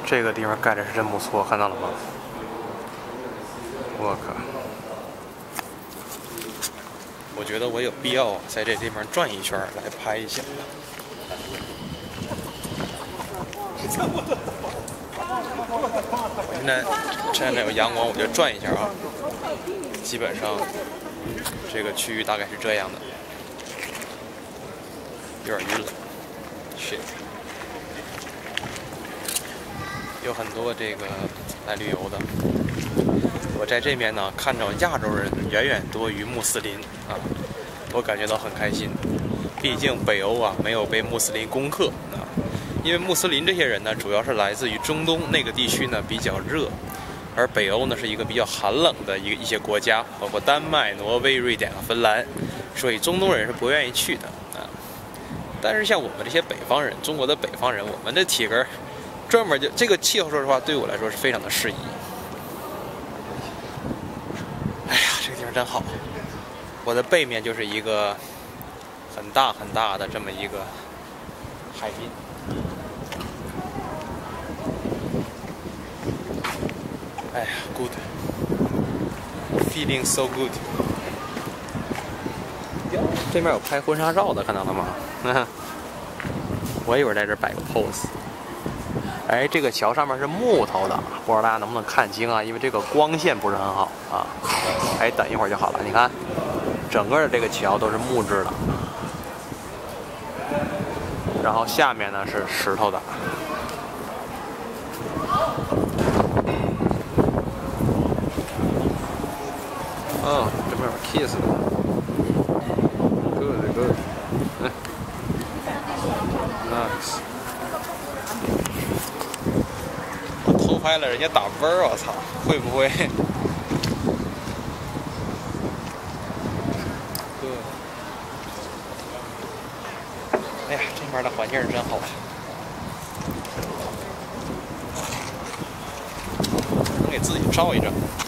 这个地方盖的是真不错，看到了吗？我靠！我觉得我有必要在这地方转一圈来拍一下。我现在趁着有阳光，我就转一下啊。基本上这个区域大概是这样的，有点晕了。shit。有很多这个来旅游的。我在这边呢，看到亚洲人远远多于穆斯林啊，我感觉到很开心。毕竟北欧啊没有被穆斯林攻克啊，因为穆斯林这些人呢，主要是来自于中东那个地区呢比较热，而北欧呢是一个比较寒冷的一些国家，包括丹麦、挪威、瑞典和芬兰，所以中东人是不愿意去的啊。但是像我们这些北方人，中国的北方人，我们的体格。专门就这个气候，说实话，对我来说是非常的适宜。哎呀，这个地方真好！我的背面就是一个很大很大的这么一个海滨。哎呀 ，good， feeling so good。这边有拍婚纱照的，看到了吗？我一会儿在这摆个 pose。哎，这个桥上面是木头的，不知道大家能不能看清啊？因为这个光线不是很好啊。哎，等一会儿就好了。你看，整个的这个桥都是木质的，然后下面呢是石头的。哦，这边有 kiss 的 ，good good， nice。偷拍了人家打分儿，我操，会不会？哎呀，这边的环境真好，能给自己照一张。